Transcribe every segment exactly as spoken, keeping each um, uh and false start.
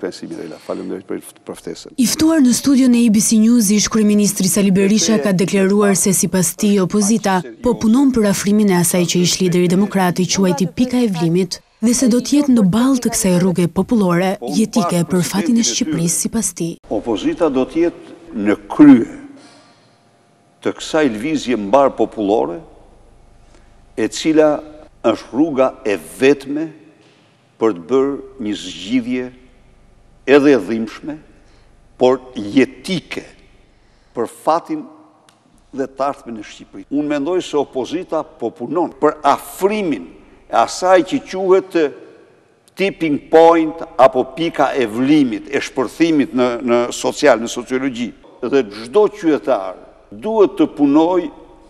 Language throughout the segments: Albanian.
Kryeministri Mirela. Faleminderit për, për ftesën. I ftuar në studion e A B C News, ish kryeministri Sali Berisha ka deklaruar se sipas tij opozita po punon për afrimin e asaj që ish lideri demokrat i quajti pika e vlimit dhe se do të jetë në balë të kësaj rruge popullore jetike për fatin e Shqipërisë sipas tij. Opozita do të jetë në krye të kësaj lëvizje mbar popullore, e cila është rruga e vetme për të bërë një zgjidhje edhe e dhimbshme, por jetike për fatin dhe të ardhmen e Shqipërisë. Unë mendoj se opozita po punon për afrimin e asaj që quhet tipping point apo pika e vlimit, e shpërthimit në, në social, në sociologji. Dhe çdo qytetar duhet të punoj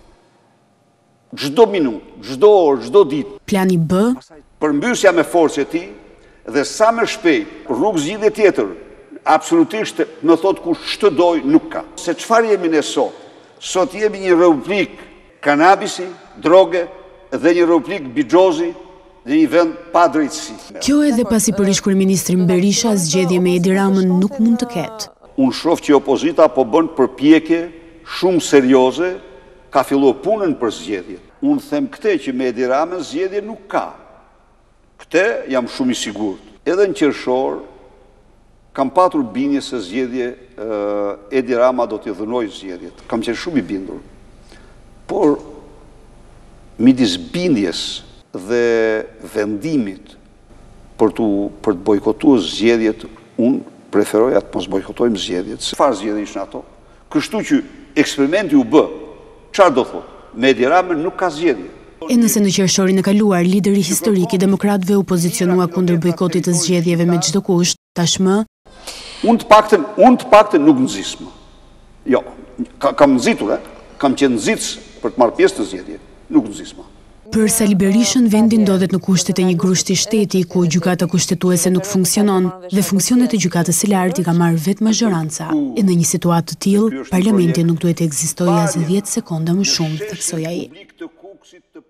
çdo minutë, çdo orë, çdo ditë. Plani B. Përmbysja me forcë e tij dhe sa më shpejt rrugë zgjidhje tjetër, absolutisht më thot kush ç'të doj nuk ka. Se çfarë jemi ne sot? Sot jemi një republik kanabisi, droge dhe një republik bixhozi dhe një vend pa drejtësi. Kjo edhe pasi për ish kryeministrin Berisha zgjedhje me Edi Ramën nuk mund të ketë. Unë shoh që opozita po bën përpjekje shumë serioze, ka filluar punën për zgjedhje. Unë them këtë që me Edi Ramën zgjedhje nuk ka. Këtë jam shumë i sigurt. Edhe në qershor kam patur bindje se zgjedhje Edi Rama do t'i dhënojë zgjedhjet. Kam qenë shumë i bindur. Por midis bindjes dhe vendimit për të për të bojkotuar zgjedhjet, unë preferoj atë mos bojkotojmë zgjedhjet. Çfarë zgjedhje ishin ato? Kështu që eksperimenti u bë. Çfarë do thotë? Me Edi Ramën nuk ka zgjedhje. E nëse në qershorin e kaluar, lideri historik i demokratëve u pozicionua kundër bojkotit të zgjedhjeve me çdo kusht, tashmë Unë të paktën, unë të paktën nuk nxis më. Jo, ka, kam nxitur, eh? Kam qenë nxitës për të marrë pjesë në zgjedhje, nuk nxis më. Për Sali Berishën, vendi ndodhet në kushtet e një grushti shteti, ku gjykata kushtetuese nuk funksionon dhe funksionet e gjykatës së lartë i ka marrë vetë mazhoranca. E në një situatë të tillë, parlamenti nuk duhet të ekzistojë as dhjetë sekonda më shumë, theksoi ai.